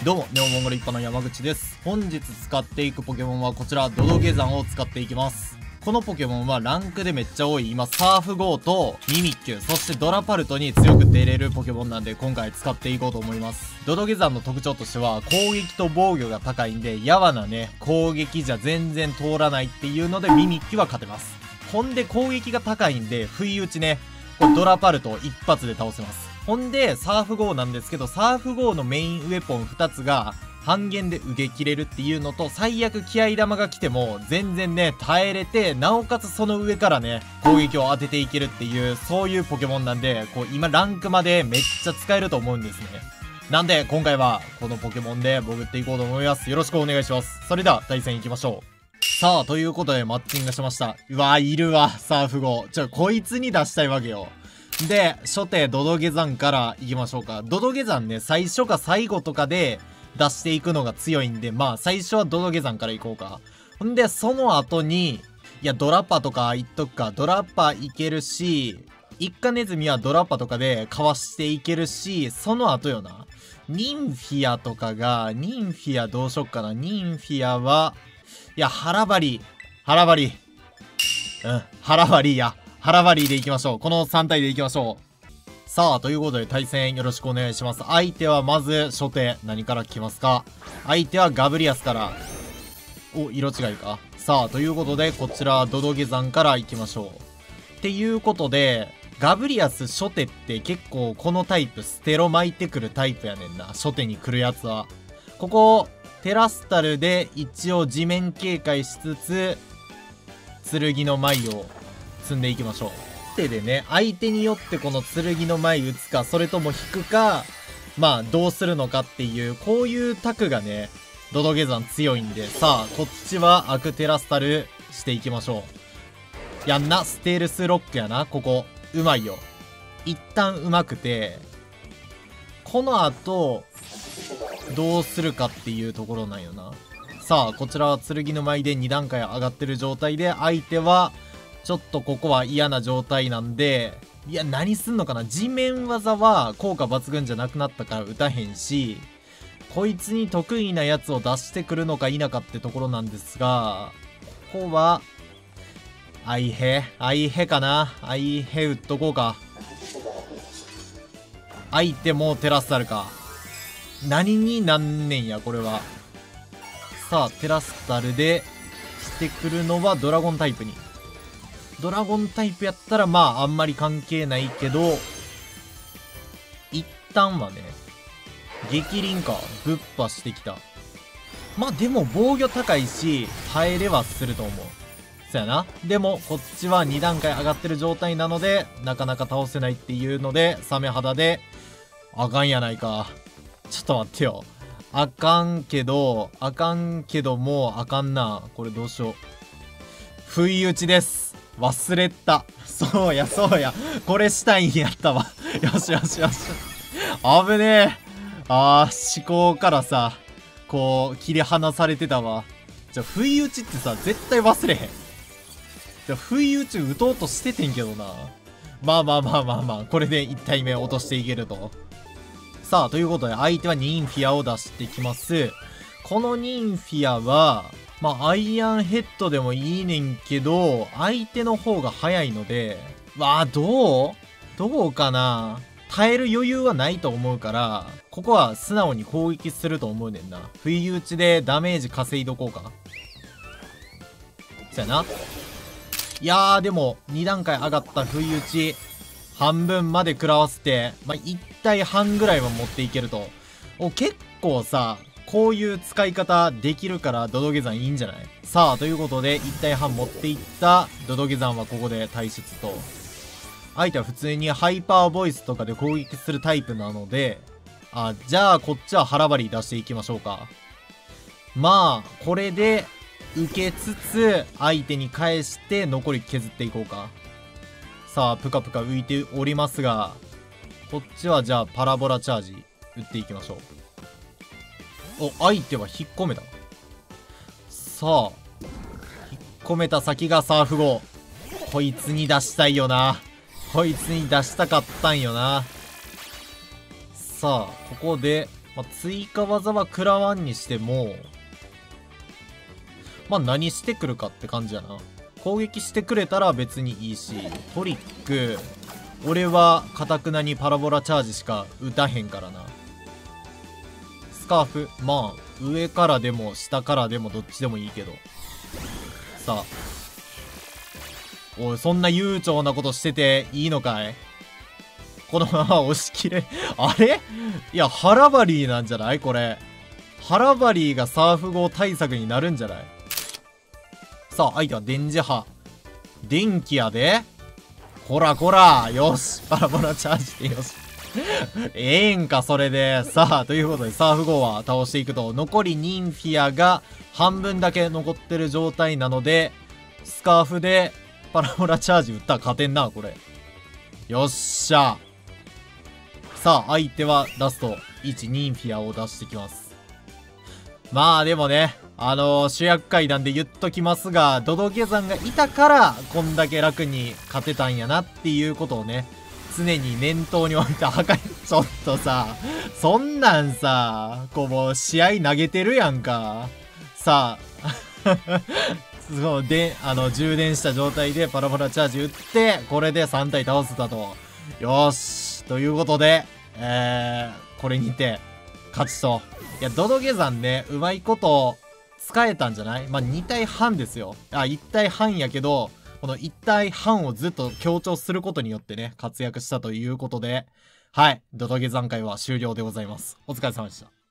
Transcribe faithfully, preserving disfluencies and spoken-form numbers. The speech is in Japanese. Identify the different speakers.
Speaker 1: どうも、ネオモンゴル一派の山口です。本日使っていくポケモンはこちら、ドドゲザンを使っていきます。このポケモンはランクでめっちゃ多い、今、サーフゴーとミミッキュ、そしてドラパルトに強く出れるポケモンなんで、今回使っていこうと思います。ドドゲザンの特徴としては、攻撃と防御が高いんで、やわなね、攻撃じゃ全然通らないっていうので、ミミッキュは勝てます。ほんで、攻撃が高いんで、不意打ちね、これドラパルトを一発で倒せます。ほんで、サーフゴーなんですけど、サーフゴーのメインウェポンふたつが、半減で受け切れるっていうのと、最悪気合玉が来ても、全然ね、耐えれて、なおかつその上からね、攻撃を当てていけるっていう、そういうポケモンなんで、こう、今ランクまでめっちゃ使えると思うんですね。なんで、今回は、このポケモンで潜っていこうと思います。よろしくお願いします。それでは、対戦行きましょう。さあ、ということで、マッチングしました。うわ、いるわ、サーフゴー。ちょ、こいつに出したいわけよ。で、初手ドドゲザンから行きましょうか。ドドゲザンね、最初か最後とかで出していくのが強いんで、まあ最初はドドゲザンから行こうか。ほんで、その後に、いや、ドラッパとか言っとくか。ドラッパいけるし、一家ネズミはドラッパとかでかわしていけるし、その後よな。ニンフィアとかが、ニンフィアどうしよっかな。ニンフィアは、いや、腹張り。腹張り。うん、腹張りや。腹張りでいきましょう。このさん体でいきましょう。さあ、ということで対戦よろしくお願いします。相手はまず初手、何から来ますか？相手はガブリアスから。お、色違いか。さあ、ということで、こちら、ドドゲザンから行きましょう。っていうことで、ガブリアス初手って結構このタイプ、ステロ巻いてくるタイプやねんな。初手に来るやつは。ここ、テラスタルで一応地面警戒しつつ、剣の舞を積んでいきましょう。手でね、相手によってこの剣の前打つか、それとも引くか、まあどうするのかっていう、こういうタクがね、ドドゲザン強いんで、さあ、こっちはアクテラスタルしていきましょう。やんな、ステルスロックやな、ここ。うまいよ。一旦うまくて、この後、どうするかっていうところなんよな。さあ、こちらは剣の舞でに段階上がってる状態で、相手は、ちょっとここは嫌な状態なんで、いや、何すんのかな？地面技は効果抜群じゃなくなったから打たへんし、こいつに得意なやつを出してくるのか否かってところなんですが、ここは、アイヘアイヘかな？アイヘ打っとこうか。相手もテラスタルか。何になんねんや、これは。さあ、テラスタルでしてくるのはドラゴンタイプに。ドラゴンタイプやったらまああんまり関係ないけど、一旦はね、激鱗か、ぶっ破してきた。まあでも防御高いし、耐えれはすると思う。そやな。でもこっちはに段階上がってる状態なので、なかなか倒せないっていうので、サメ肌で、あかんやないか。ちょっと待ってよ。あかんけど、あかんけどもうあかんな。これどうしよう。不意打ちです。忘れた。そうや、そうや。これしたいんやったわ。よしよしよし。危ねえ。あー、思考からさ、こう、切り離されてたわ。じゃあ、不意打ちってさ、絶対忘れへん。じゃあ、不意打ち打とうとしててんけどな。まあまあまあまあまあ、これでいち体目落としていけると。さあ、ということで、相手はニンフィアを出してきます。このニンフィアは、まあ、アイアンヘッドでもいいねんけど、相手の方が早いので、わあ、どうどうかな？耐える余裕はないと思うから、ここは素直に攻撃すると思うねんな。不意打ちでダメージ稼いどこうか。そやな。いやー、でも、に段階上がった不意打ち、半分まで食らわせて、まあ、いち体半ぐらいは持っていけると。お、結構さ、こういう使い方できるからドドゲザンいいんじゃない？さあ、ということで、いち体半持っていったドドゲザンはここで退出と。相手は普通にハイパーボイスとかで攻撃するタイプなので、あ、じゃあこっちは腹張り出していきましょうか。まあ、これで受けつつ、相手に返して残り削っていこうか。さあ、ぷかぷか浮いておりますが、こっちはじゃあパラボラチャージ打っていきましょう。お、相手は引っ込めた。さあ、引っ込めた先がサーフゴー。こいつに出したいよな。こいつに出したかったんよな。さあ、ここでまあ、追加技は食らわんにしても、まあ、何してくるかって感じやな。攻撃してくれたら別にいいし、トリック、俺はかたくなにパラボラチャージしか打たへんからな。スカーフ、まあ、上からでも下からでもどっちでもいいけど。さあ。おい、そんな悠長なことしてていいのかい？このまま押し切れ。あれ？いや、ハラバリーなんじゃないこれ。ハラバリーがサーフ号対策になるんじゃない？さあ、相手は電磁波。電気やで。こらこら。よし。パラボラチャージでよし。ええんか、それで。さあ、ということで、サーフ号は倒していくと、残りニンフィアが半分だけ残ってる状態なので、スカーフでパラボラチャージ打ったら勝てんな、これ。よっしゃ。さあ、相手はラストいちニンフィアを出してきます。まあでもね、あのー、主役階段で言っときますが、ドドゲ山がいたから、こんだけ楽に勝てたんやなっていうことをね、常に念頭に置いて破壊、ちょっとさ、そんなんさ、こうもう試合投げてるやんか。さあ、そう、で、あの、充電した状態でパラボラチャージ打って、これでさん体倒せたと。よーし。ということで、えー、これにて、勝ちと。いや、ドドゲ山ね、うまいこと使えたんじゃない？まあ、に体半ですよ。あ、いち体半やけど、このいち体半をずっと強調することによってね、活躍したということで、はい、ドドゲ山会は終了でございます。お疲れ様でした。